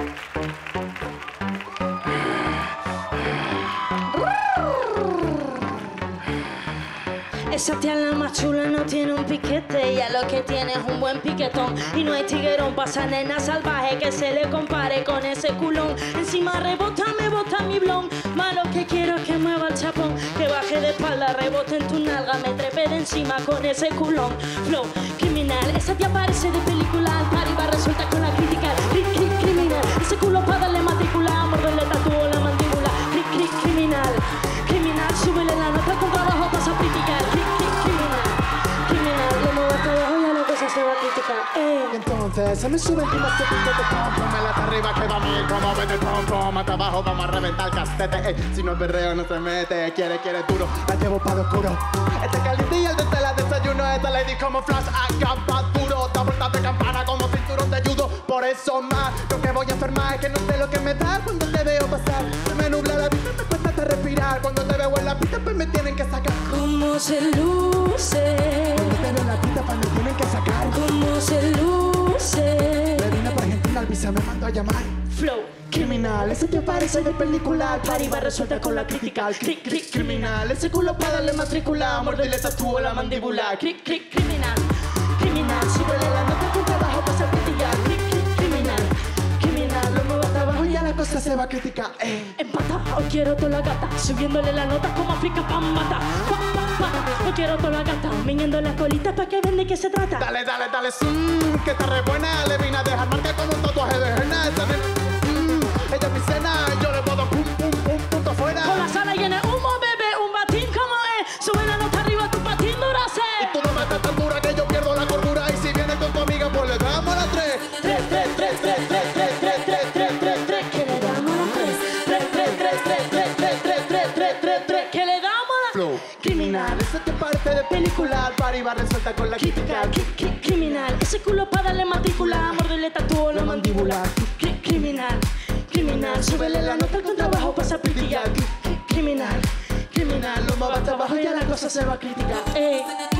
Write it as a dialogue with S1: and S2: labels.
S1: Esa tía la más chula no tiene un piquete, ella lo que tiene es un buen piquetón. Y no hay tiguerón pa' esa nena salvaje que se le compare con ese culón. Encima rebota, me bota mi blon. Malo que quiero que mueva el chapón, que baje de espalda, rebote en tu nalga, me trepe de encima con ese culón. Flow criminal, esa tía parece de película, al par y va resuelta con la crítica. Criminal, ese culo pa' darle matrícula, morderle tatuó la mandíbula. Criminal, criminal, súbele la nota con trabajo vas a criticar. Criminal, lo muevo hasta abajo y a la cosa se va a criticar.
S2: Entonces se me sube encima este pico de pom, me lata arriba que va a mí, como vete el pom, hasta abajo vamos a reventar el castete. Si no es berreo no se mete, quiere duro, la llevo para lo oscuro. Este caliente y el de tela desayuno, esta lady como flash, acampa duro, da vueltas de campana como cinturón de judo. Por eso más, lo que voy a enfermar es que no sé lo que me da cuando te veo pasar. Se me nubla la vista, me cuesta hasta respirar, cuando te veo en la pista pues me tienen que sacar.
S1: ¿Cómo se luce?
S2: Cuando te veo en la pista pues me tienen que sacar.
S1: ¿Cómo se luce?
S2: Me vine por Argentina, el visa me mandó a llamar.
S1: Flow
S2: Criminal, ese te parece de película,
S1: Pari va resuelta con la crítica.
S2: Criminal, ese culo para darle matrícula, morderle tatuó la mandíbula.
S1: Criminal, súbele la nota con trabajo para ser crítica. Criminal, lo muevo hasta abajo y
S2: Ya la cosa se va a criticar,
S1: empata, hoy quiero toda la gata, subiéndole la nota como África pa' matar. Hoy quiero toda la gata, meñando las colitas pa' que ven de qué se trata.
S2: Dale, que está re buena. Le vine a dejar marca con un tatuaje de henna. Ella es mi cena, yo le puedo pum, punto afuera.
S1: Con la sala llena de humo, bebé, un batín como es. Sube la nota arriba, tu patín durase.
S2: Y tú no me estás tan dura que yo pierdo la cordura. Y si vienes con tu amiga, pues le damos a las 3.
S1: Que le damos las 3. Que le damos las
S2: Flow criminal, eso te parece de película. Para va resuelta con la crítica.
S1: Criminal, ese culo pa' darle matrícula, morderle tatuó la mandíbula. Criminal, súbele la nota con trabajo pa' ser criticar. Criminal,
S2: Lo muevo hasta abajo y ya la cosa se va a criticar.